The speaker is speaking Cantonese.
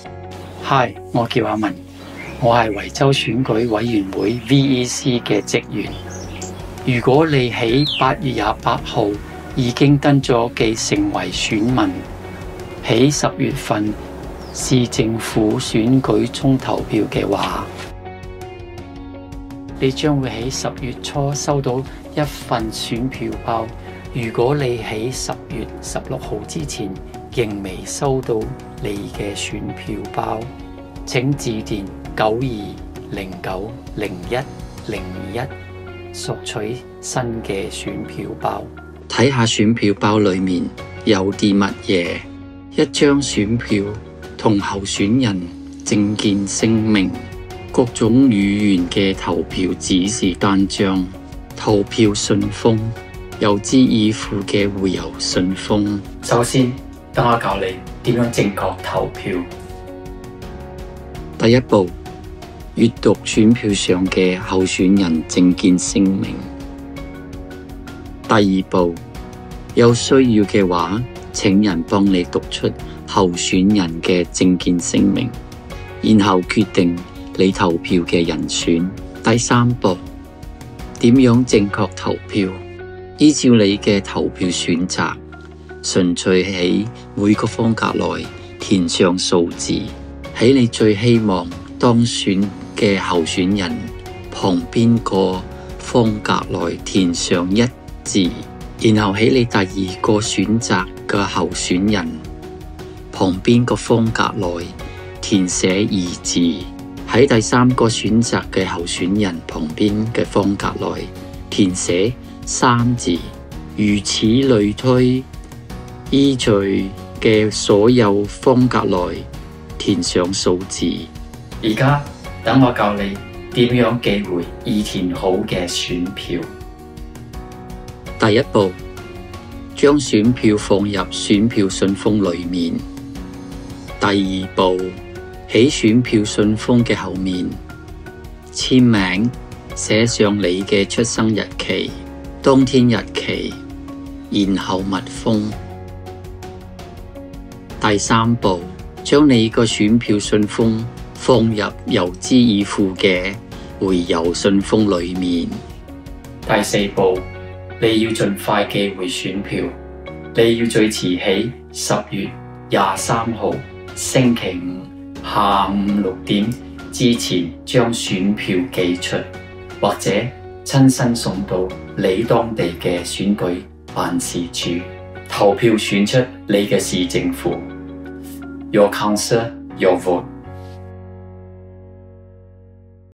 Hi， 我叫阿文，我係維州選舉委員會 VEC 嘅職員。如果你喺8月28號已經登咗記成為選民，喺10月份市政府選舉中投票嘅話，你將會喺10月初收到一份選票包。如果你喺10月16號之前仍未收到你嘅選票包，請致電92090101索取新嘅選票包。 睇下選票包裏面有啲乜嘢？一張選票同候選人證件聲明，各種語言嘅投票指示單張，投票信封，由之以付嘅回郵信封。 首先，等我教你點樣正確投票。 第一步，閱讀選票上嘅候選人證件聲明。第二步，有需要嘅話，請人幫你讀出候選人嘅證件聲明，然後決定你投票嘅人選。第三步，點樣正確投票？依照你嘅投票選擇，順序喺每個方格內填上數字，喺你最希望當選嘅候選人旁邊個方格內填上1字，然後喺你第二個選擇嘅候選人旁邊個方格內填寫2字，喺第三個選擇嘅候選人旁邊嘅方格內填寫3字，如此類推，依序嘅所有方格內填上數字。 而家等我教你點樣寄回已填好嘅選票。 第一步，將選票放入選票信封裏面。第二步，喺選票信封嘅後面簽名，寫上你嘅出生日期、當天日期，然後密封。第三步，將你個選票信封放入由之以付嘅回郵信封裏面。 第四步，你要盡快寄回選票。你要最遲喺10月23號星期五下午6點之前將選票寄出，或者親身送到你當地嘅選舉辦事處，投票選出你嘅市政府。Your council, your vote.